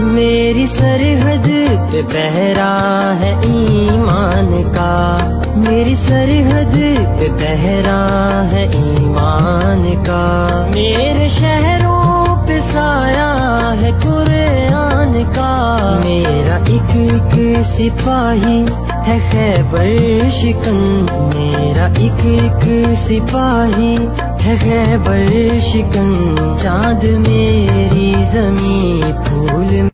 मेरी सरहद पे पहरा है ईमान का, मेरी सरहद पे पहरा है ईमान का। मेरे शहरों पे साया है कुरान का, मेरा एक एक सिपाही है खैबर शिकन, मेरा एक एक सिपाही है खैबर शिकन। चाँद मेरी ज़मीं फूल